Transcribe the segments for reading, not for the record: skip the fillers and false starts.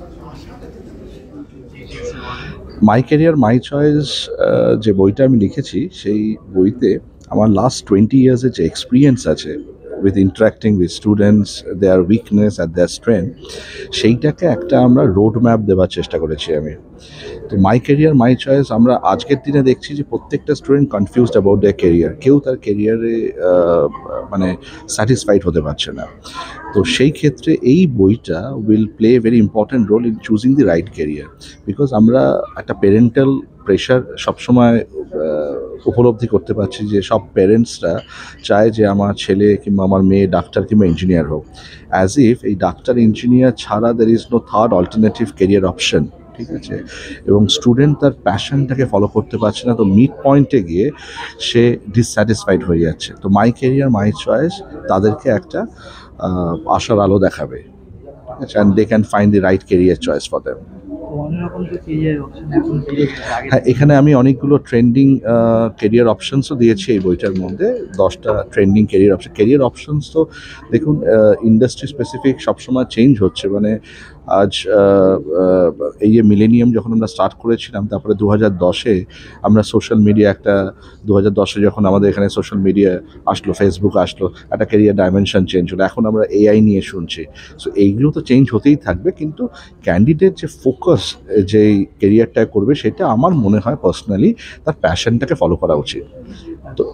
My career my choice যে বইটা আমি লিখেছি, সেই বইতে আমার লাস্ট 20 ইয়ার্সের যে এক্সপিরিয়েন্স আছে with interacting with students, their weakness at their strength, সেইটাকে একটা আমরা রোড ম্যাপ দেওয়ার চেষ্টা করেছি আমি। তো মাই ক্যারিয়ার মাই চয়েস, আমরা আজকের দিনে দেখছি যে প্রত্যেকটা student confused about their career, কেউ তার কেরিয়ারে মানে স্যাটিসফাইড হতে পারছে না। তো সেই ক্ষেত্রে এই বইটা will play very important role in choosing the right career. Because আমরা একটা প্যারেন্টাল প্রেশার সবসময় উপলব্ধি করতে পারছি যে সব প্যারেন্টসরা চায় যে আমার ছেলে কিংবা আমার মেয়ে ডাক্তার কিংবা ইঞ্জিনিয়ার হোক, অ্যাজ ইফ এই ডাক্তার ইঞ্জিনিয়ার ছাড়া there is no third alternative career option. ঠিক আছে, এবং স্টুডেন্ট তার প্যাশনটাকে ফলো করতে পারছে না, তো মিড পয়েন্টে গিয়ে সে ডিসস্যাটিসফাইড হয়ে যাচ্ছে। তো মাই ক্যারিয়ার মাই চয়েস তাদেরকে একটা আশার আলো দেখাবে, ঠিক আছে, and they can find the right career choice for them. হ্যাঁ, এখানে আমি অনেকগুলো ট্রেন্ডিং কেরিয়ার অপশনসও দিয়েছি এই বইটার মধ্যে। 10টা ট্রেন্ডিং কেরিয়ার অপশনস। তো দেখুন, ইন্ডাস্ট্রি স্পেসিফিক সবসময় চেঞ্জ হচ্ছে। মানে আজ এই যে মিলেনিয়াম যখন আমরা স্টার্ট করেছিলাম, তারপরে 2010-এ আমরা সোশ্যাল মিডিয়া একটা 2010-এ যখন আমাদের এখানে সোশ্যাল মিডিয়া আসলো, ফেসবুক আসলো, একটা কেরিয়ার ডাইমেনশন চেঞ্জ হলো। এখন আমরা এআই নিয়ে শুনছি। সো এইগুলো তো চেঞ্জ হতেই থাকবে, কিন্তু ক্যান্ডিডেট যে ফোকাস যেই কেরিয়ারটা করবে, সেটা আমার মনে হয় পার্সোনালি তার প্যাশনটাকে ফলো করা উচিত। তো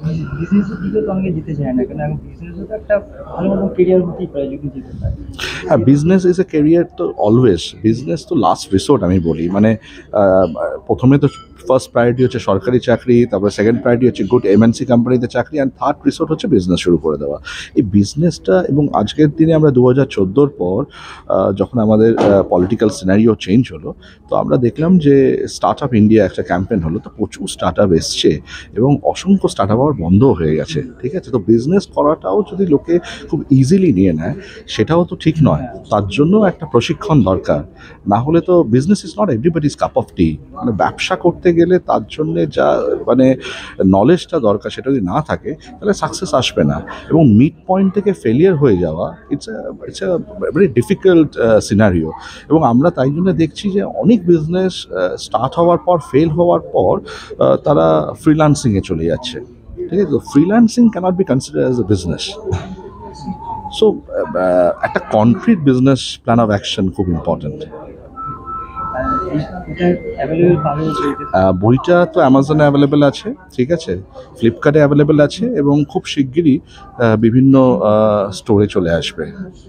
হ্যাঁ, বিজনেস ইজ এ কেরিয়ার, তো অলওয়েজ বিজনেস তো লাস্ট রিসোর্ট আমি বলি। মানে প্রথমে তো ফার্স্ট প্রায়োরিটি হচ্ছে সরকারি চাকরি, তারপরে সেকেন্ড প্রায়োরিটি হচ্ছে গুড এমএনসি কোম্পানিতে চাকরি, অ্যান্ড থার্ড রিসোর্ট হচ্ছে বিজনেস শুরু করে দেওয়া। এই বিজনেসটা, এবং আজকের দিনে আমরা 2014-র পর যখন আমাদের পলিটিক্যাল সিনারিও চেঞ্জ হলো, তো আমরা দেখলাম যে স্টার্ট আপ ইন্ডিয়া একটা ক্যাম্পেন হলো, তো প্রচুর স্টার্ট আপ এসছে এবং অসংখ্য স্টার্ট আপ আবার বন্ধও হয়ে গেছে। ঠিক আছে, তো বিজনেস করাটাও যদি লোকে খুব ইজিলি নিয়ে নেয়, সেটাও তো ঠিক নয়। তার জন্য একটা প্রশিক্ষণ দরকার, না হলে তো business is not everybody's cup of tea. মানে ব্যবসা করতে গেলে তার জন্যে যা মানে নলেজটা দরকার, সেটা যদি না থাকে তাহলে সাকসেস আসবে না, এবং মিড পয়েন্ট থেকে ফেলিয়ার হয়ে যাওয়া it's a very difficult scenario. এবং আমরা তাই জন্য দেখছি যে অনেক বিজনেস স্টার্ট হওয়ার পর, ফেল হওয়ার পর তারা ফ্রিল্যান্সিংয়ে চলে যাচ্ছে। ঠিক আছে, তো freelancing cannot be consider as a business. So একটা concrete business plan of action খুব ইম্পর্ট্যান্ট। বইটা তো অ্যামাজনে অ্যাভেলেবেল আছে, ঠিক আছে, ফ্লিপকার্টে অ্যাভেলেবেল আছে, এবং খুব শিগগিরই বিভিন্ন স্টোরে চলে আসবে।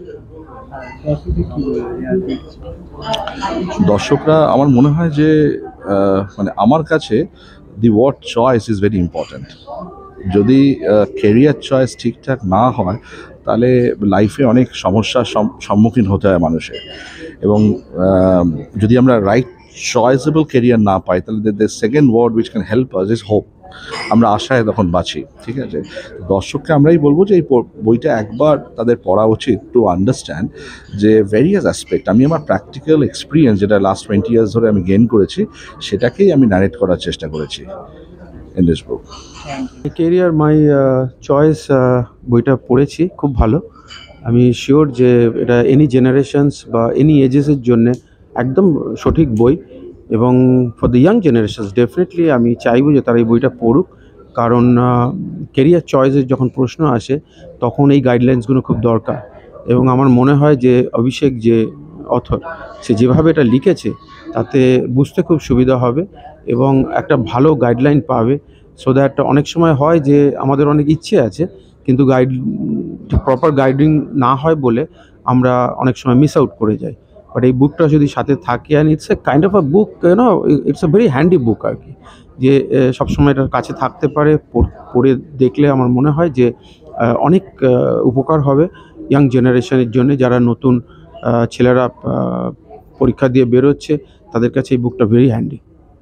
দর্শকরা, আমার মনে হয় যে মানে আমার কাছে the word choice is very important. যদি কেরিয়ার চয়েস ঠিকঠাক না হয়, তাহলে লাইফে অনেক সমস্যার সম্মুখীন হতে হয় মানুষের। এবং যদি আমরা রাইট চয়েসেবল কেরিয়ার না পাই, তাহলে the second word which can help us is hope. আমরা আশায় তখন বাঁচি। ঠিক আছে, দর্শককে আমরাই বলবো যে এই বইটা একবার তাদের পড়া উচিত, টু আন্ডারস্ট্যান্ড যে ভেরিয়াস অ্যাসপেক্ট। আমি আমার প্র্যাকটিক্যাল এক্সপিরিয়েন্স, যেটা লাস্ট 20 ইয়ার্স ধরে আমি গেইন করেছি, সেটাকেই আমি ন্যারেট করার চেষ্টা করেছি in this book. Career my choice বইটা পড়েছি, খুব ভালো। আমি শিওর যে এটা এনি জেনারেশনস বা এনি এজেসের জন্যে একদম সঠিক বই, এবং for the young generations definitely আমি চাইবো যে তারা এই বইটা পড়ুক। কারণ কেরিয়ার চয়েসের যখন প্রশ্ন আসে, তখন এই গাইডলাইন্সগুলো খুব দরকার। এবং আমার মনে হয় যে অভিষেক যে অথর, সে যেভাবে এটা লিখেছে, তাতে বুঝতে খুব সুবিধা হবে এবং একটা ভালো গাইডলাইন পাবে। সো দ্যাট অনেক সময় হয় যে আমাদের অনেক ইচ্ছে আছে, কিন্তু প্রপার গাইডিং না হয় বলে আমরা অনেক সময় মিস আউট করে যাই। বাট এই বুকটা যদি সাথে থাকে, and it's a kind of a book, it's a very handy book আর কি, যে সবসময় এটার কাছে থাকতে পারে। পড়ে দেখলে আমার মনে হয় যে অনেক উপকার হবে ইয়াং জেনারেশনের জন্য, যারা নতুন ছেলেরা পরীক্ষা দিয়ে বেরোচ্ছে, তাদের কাছে এই বুকটা ভেরি হ্যান্ডি।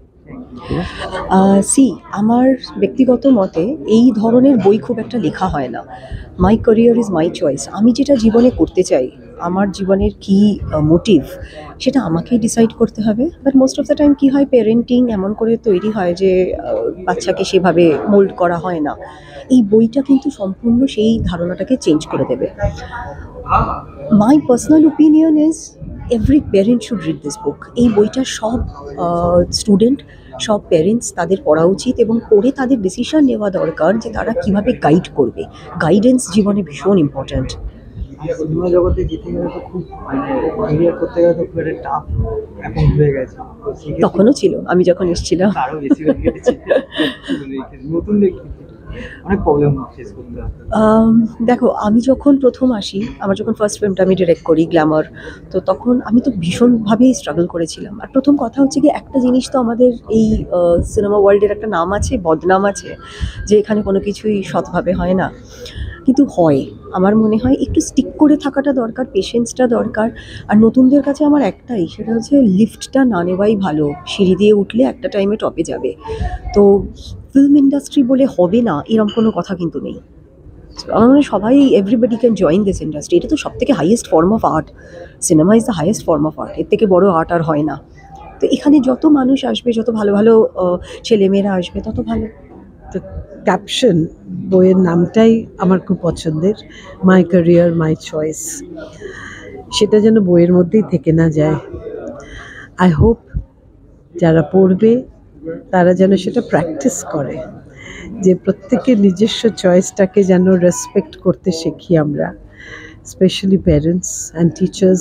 আমার ব্যক্তিগত মতে এই ধরনের বই খুব একটা লেখা হয় না। My career is my choice. আমি যেটা জীবনে করতে চাই, আমার জীবনের কি মোটিভ, সেটা আমাকেই ডিসাইড করতে হবে। But most of the time কী হয়, পেরেন্টিং এমন করে তৈরি হয় যে বাচ্চাকে সেভাবে মোল্ড করা হয় না। এই বইটা কিন্তু সম্পূর্ণ সেই ধারণাটাকে চেঞ্জ করে দেবে। My personal opinion is every parent should read this book. এই বইটা সব স্টুডেন্ট, সব প্যারেন্টস তাদের পড়া উচিত, এবং পড়ে তাদের ডিসিশন নেওয়া দরকার যে তারা কিভাবে গাইড করবে। গাইডেন্স জীবনে ভীষণ ইম্পর্ট্যান্ট। সিনেমা জগতে যেতে গেলে তো খুব মানে ক্যারিয়ার করতে গেলে তো খুব একটা টাফ এখন হয়ে গেছে, তো সেক্ষেত্রে তখনও ছিল, আমি যখন এসেছিলাম। আরো বেশি হয়ে গেছে নতুনদের অনেক প্রবলেম ফেস করতে হয়। দেখো, আমি যখন প্রথম আসি, আমার যখন ফার্স্ট ফিল্মটা আমি ডিরেক্ট করি গ্ল্যামার, তো তখন আমি তো ভীষণভাবেই স্ট্রাগল করেছিলাম। আর প্রথম কথা হচ্ছে কি, একটা জিনিস তো আমাদের এই সিনেমা ওয়ার্ল্ডের একটা নাম আছে, বদনাম আছে, যে এখানে কোনো কিছুই সৎভাবে হয় না। কিন্তু হয়, আমার মনে হয় একটু স্টিক করে থাকাটা দরকার, পেশেন্সটা দরকার। আর নতুনদের কাছে আমার একটাই, সেটা হচ্ছে লিফটটা না নেওয়াই ভালো। সিঁড়ি দিয়ে উঠলে একটা টাইমে টপে যাবে। তো ফিল্ম ইন্ডাস্ট্রি বলে হবে না এরকম কোনো কথা কিন্তু নেই। আমার মনে হয় সবাই, everybody can join this industry. এটা তো সব থেকে highest form of art. Cinema is the highest form of art. এর থেকে বড় আর্ট আর হয় না। তো এখানে যত মানুষ আসবে, যত ভালো ভালো ছেলেমেয়েরা আসবে, তত ভালো। তো ক্যাপশন বইয়ের নামটাই আমার খুব পছন্দের, মাই ক্যারিয়ার মাই চয়েস। সেটা যেন বইয়ের মধ্যেই থেকে না যায়। আই হোপ যারা পড়বে তারা যেন সেটা প্র্যাকটিস করে, যে প্রত্যেকের নিজস্ব চয়েসটাকে যেন রেসপেক্ট করতে শিখি আমরা, স্পেশালি প্যারেন্টস অ্যান্ড টিচার্স।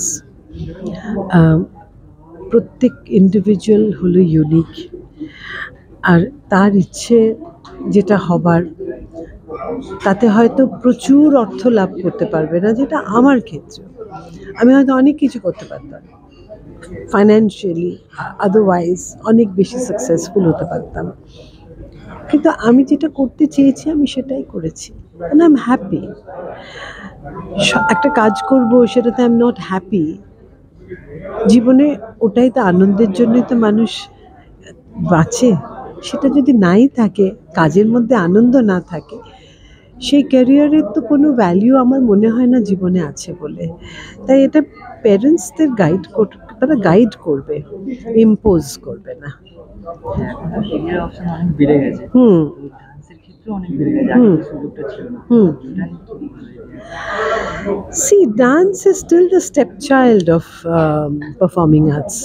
প্রত্যেক ইন্ডিভিজুয়াল হলো ইউনিক, আর তার ইচ্ছে যেটা হবার, তাতে হয়তো প্রচুর অর্থ লাভ করতে পারবে না, যেটা আমার ক্ষেত্রে। আমি হয়তো অনেক কিছু করতে পারতাম ফাইন্যান্সিয়ালি, আদারওয়াইজ অনেক বেশি সাকসেসফুল হতে পারতাম, কিন্তু আমি যেটা করতে চেয়েছি আমি সেটাই করেছি, অ্যান্ড আই এম হ্যাপি। একটা কাজ করব, সেটাতে আই এম নট হ্যাপি, জীবনে ওটাই তো আনন্দের জন্যই তো মানুষ বাঁচে। সেটা যদি নাই থাকে, কাজের মধ্যে আনন্দ না থাকে, সেই ক্যারিয়ারের তো কোনো ভ্যালিউ আমার মনে হয় না জীবনে আছে বলে। তাই এটা প্যারেন্টসদের তারা গাইড করবে, ইম্পোজ করবে না। ক্যারিয়ার অপশন অনেক বেড়ে গেছে, হুম ডান্সের ক্ষেত্রে অনেক বেড়ে গেছে, আগে তো সুযোগটা ছিল না। হুম এটা নিয়ে কি বলবেন? See, dance is still the stepchild of performing arts.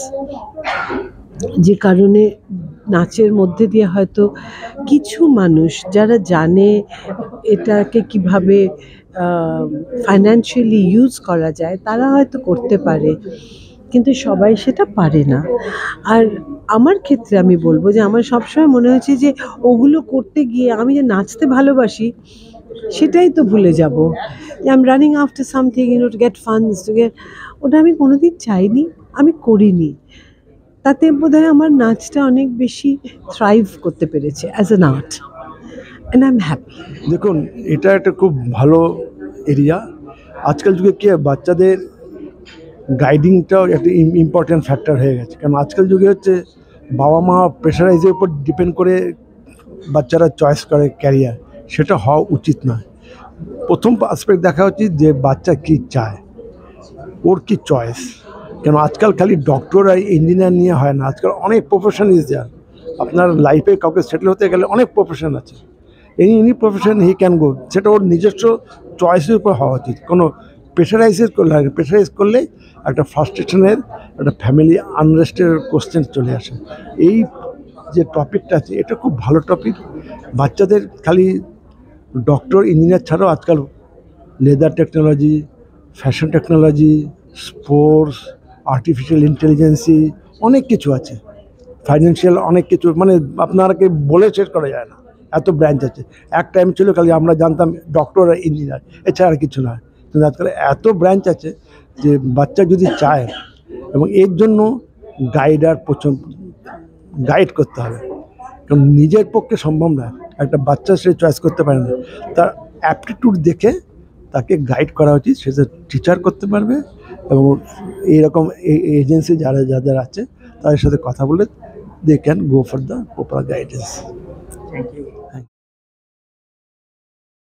যে কারণে নাচের মধ্যে দিয়ে হয়তো কিছু মানুষ যারা জানে এটাকে কিভাবে ফাইন্যান্সিয়ালি ইউজ করা যায়, তারা হয়তো করতে পারে, কিন্তু সবাই সেটা পারে না। আর আমার ক্ষেত্রে আমি বলবো যে আমার সবসময় মনে হয়েছে যে ওগুলো করতে গিয়ে আমি যে নাচতে ভালোবাসি সেটাই তো ভুলে যাব। যে I am running after something, to get funds, ওটা আমি কোনোদিন চাইনি, আমি করিনি। তাতে বোধহয় আমার নাচটা অনেক বেশি থ্রাইভ করতে পেরেছে as an art, and I am happy. দেখুন, এটা একটা খুব ভালো এরিয়া। আজকাল যুগে কি বাচ্চাদের গাইডিংটাও একটা ইম্পর্ট্যান্ট ফ্যাক্টর হয়ে গেছে, কারণ আজকাল যুগে হচ্ছে বাবা মা প্রেশারাইজের উপর ডিপেন্ড করে বাচ্চারা চয়েস করে ক্যারিয়ার, সেটা হওয়া উচিত নয়। প্রথম আসপেক্ট দেখা উচিত যে বাচ্চা কী চায়, ওর কি চয়েস। কেন আজকাল খালি ডক্টর আর ইঞ্জিনিয়ার নিয়ে হয় না, আজকাল অনেক প্রফেশন ইজ দেয়ার। আপনার লাইফে কাউকে সেটেল হতে গেলে অনেক প্রফেশন আছে, any profession he can go, সেটা ওর নিজস্ব চয়েসের উপর হওয়া উচিত। কোনো প্রেশারাইজ করলে একটা ফ্রাস্ট্রেশনের, একটা ফ্যামিলি আনরেস্টের কোশ্চেন চলে আসে। এই যে টপিকটা আছে, এটা খুব ভালো টপিক। বাচ্চাদের খালি ডক্টর ইঞ্জিনিয়ার ছাড়াও আজকাল leather technology, fashion technology, sports, artificial intelligence, অনেক কিছু আছে, ফাইন্যান্সিয়াল অনেক কিছু, মানে আপনাকে বলে শেষ করা যায় না, এত ব্রাঞ্চ আছে। এক টাইম ছিল খালি আমরা জানতাম ডক্টর আর ইঞ্জিনিয়ার, এছাড়া আর কিছু নয়। কিন্তু আজকাল এত ব্রাঞ্চ আছে যে বাচ্চা যদি চায়, এবং এর জন্য গাইড করতে হবে, কারণ নিজের পক্ষে সম্ভব না, একটা বাচ্চা সে চয়েস করতে পারে না। তার অ্যাপটিটিউড দেখে তাকে গাইড করা উচিত, সেটা টিচার করতে পারবে, এবং এইরকম এজেন্সি যারা আছে তাদের সাথে কথা বলে they can go for the proper guidance. Thank you.